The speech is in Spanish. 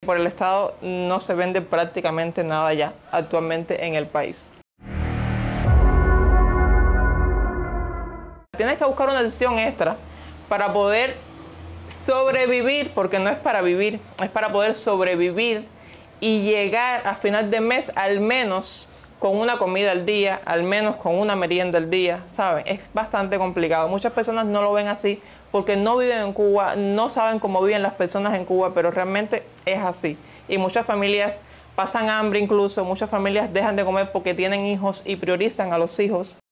por el Estado no se vende prácticamente nada ya actualmente en el país. Tienes que buscar una adición extra para poder sobrevivir, porque no es para vivir, es para poder sobrevivir y llegar a final de mes al menos con una comida al día, al menos con una merienda al día, ¿saben? Es bastante complicado. Muchas personas no lo ven así porque no viven en Cuba, no saben cómo viven las personas en Cuba, pero realmente es así. Y muchas familias pasan hambre incluso, muchas familias dejan de comer porque tienen hijos y priorizan a los hijos.